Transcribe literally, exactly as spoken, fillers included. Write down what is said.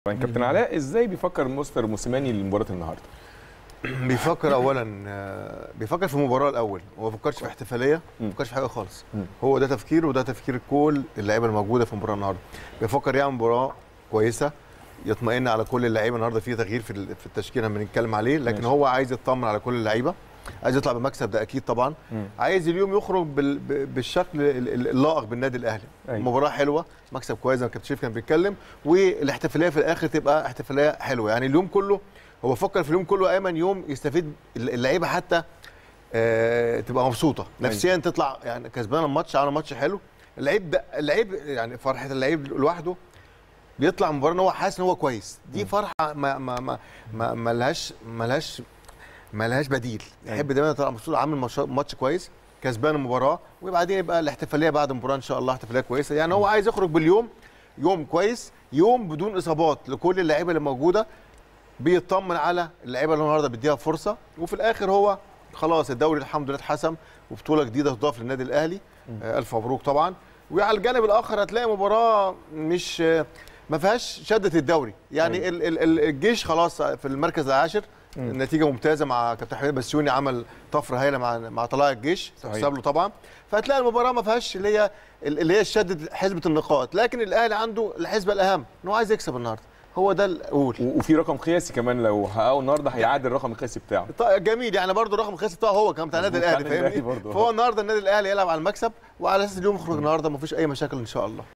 كابتن علاء، ازاي بيفكر مستر موسيماني لمباراه النهارده؟ بيفكر اولا بيفكر في المباراه الاول، هو ما بيفكرش في احتفاليه، ما بيفكرش في حاجه خالص. هو ده تفكيره وده تفكير كل اللعيبه الموجوده في المباراه النهارده. بيفكر يعمل مباراه كويسه، يطمئن على كل اللعيبه. النهارده في تغيير في في التشكيل لما بنتكلم عليه، لكن ماشي. هو عايز يطمن على كل اللعيبه، عايز يطلع بمكسب، ده اكيد طبعا. مم. عايز اليوم يخرج بالشكل اللائق بالنادي الاهلي. أيوة. مباراه حلوه، مكسب كويس زي ما كابتن شريف كان بيتكلم، والاحتفاليه في الاخر تبقى احتفاليه حلوه. يعني اليوم كله هو فكر في اليوم كله ايمن، يوم يستفيد اللعيبه حتى آه تبقى مبسوطه نفسيا، تطلع يعني كسبانه الماتش، عامله ماتش حلو. اللعيب ده اللعيب يعني فرحه اللعيب لوحده بيطلع مباراه ان هو حاسس ان هو كويس، دي فرحه ما ما ما ما, ما لهاش ما لهاش ما لهاش بديل. يحب دايما يطلع مبسوط، عامل ماتش كويس، كسبان المباراه، وبعدين يبقى الاحتفاليه بعد المباراه ان شاء الله احتفاليه كويسه. يعني هو عايز يخرج باليوم يوم كويس، يوم بدون اصابات لكل اللعيبه اللي موجوده، بيطمن على اللعيبه اللي النهارده بيديها فرصه، وفي الاخر هو خلاص الدوري الحمد لله اتحسم، وبطوله جديده تضاف للنادي الاهلي. آه الف مبروك طبعا. وعلى الجانب الاخر هتلاقي مباراه مش ما فيهاش شده الدوري، يعني ال ال الجيش خلاص في المركز العاشر، النتيجه ممتازه مع كابتن حميد بسيوني، عمل طفره هايله مع مع طلائع الجيش، تحسب له طبعا. فهتلاقي المباراه ما فيهاش اللي هي اللي هي شده حسبه النقاط، لكن الاهلي عنده الحسبه الاهم ان هو عايز يكسب النهارده، هو ده الاول. وفي رقم قياسي كمان لو حققه النهارده هيعادل الرقم القياسي بتاعه. طيب جميل، يعني برضه الرقم القياسي بتاعه هو كمان بتاع النادي الاهلي، فاهمني؟ فهو النهارده النادي الاهلي يلعب على المكسب، وعلى اساس اليوم يخرج النهارده ما فيش اي مشاكل ان شاء الله.